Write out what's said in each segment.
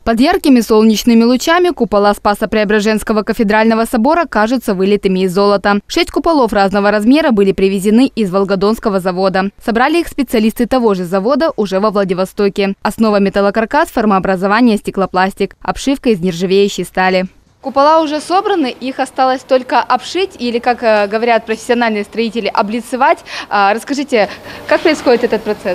Под яркими солнечными лучами купола Спасо-Преображенского кафедрального собора кажутся вылитыми из золота. 6 куполов разного размера были привезены из Волгодонского завода. Собрали их специалисты того же завода уже во Владивостоке. Основа металлокаркас, формообразование стеклопластик, обшивка из нержавеющей стали. Купола уже собраны, их осталось только обшить или, как говорят профессиональные строители, облицевать. Расскажите, как происходит этот процесс?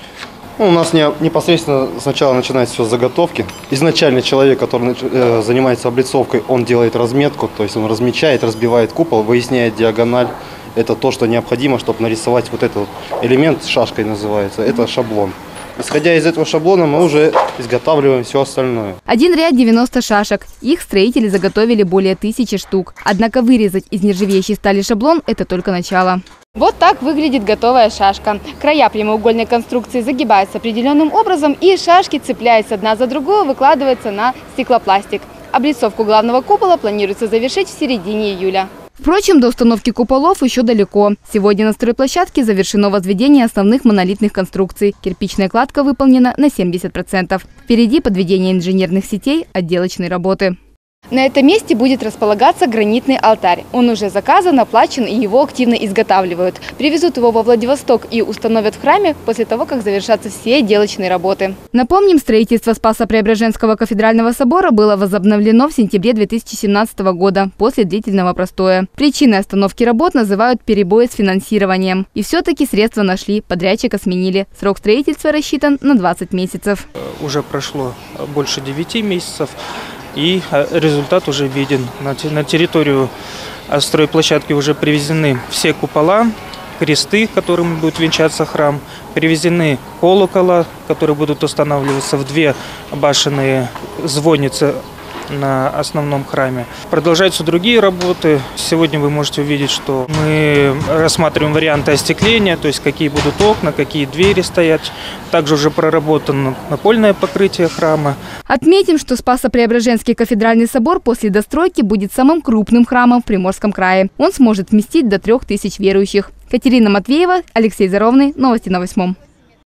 У нас непосредственно сначала начинается все с заготовки. Изначально человек, который занимается облицовкой, он делает разметку, то есть он размечает, разбивает купол, выясняет диагональ. Это то, что необходимо, чтобы нарисовать вот этот элемент, шашкой называется, это шаблон. Исходя из этого шаблона, мы уже изготавливаем все остальное. Один ряд 90 шашек. Их строители заготовили более 1000 штук. Однако вырезать из нержавеющей стали шаблон – это только начало. Вот так выглядит готовая шашка. Края прямоугольной конструкции загибаются определенным образом, и шашки, цепляясь одна за другую, выкладываются на стеклопластик. Облицовку главного купола планируется завершить в середине июля. Впрочем, до установки куполов еще далеко. Сегодня на стройплощадке завершено возведение основных монолитных конструкций. Кирпичная кладка выполнена на 70%. Впереди подведение инженерных сетей, отделочной работы. На этом месте будет располагаться гранитный алтарь. Он уже заказан, оплачен, и его активно изготавливают. Привезут его во Владивосток и установят в храме после того, как завершатся все отделочные работы. Напомним, строительство Спасо-Преображенского кафедрального собора было возобновлено в сентябре 2017 года после длительного простоя. Причиной остановки работ называют перебои с финансированием. И все-таки средства нашли, подрядчика сменили. Срок строительства рассчитан на 20 месяцев. Уже прошло больше 9 месяцев. И результат уже виден. На территорию стройплощадки уже привезены все купола, кресты, которыми будет венчаться храм, привезены колокола, которые будут устанавливаться в 2 башенные звонницы на основном храме. Продолжаются другие работы. Сегодня вы можете увидеть, что мы рассматриваем варианты остекления, то есть какие будут окна, какие двери стоять. Также уже проработано напольное покрытие храма. Отметим, что Спасо-Преображенский кафедральный собор после достройки будет самым крупным храмом в Приморском крае. Он сможет вместить до 3000 верующих. Катерина Матвеева, Алексей Заровный. Новости на 8.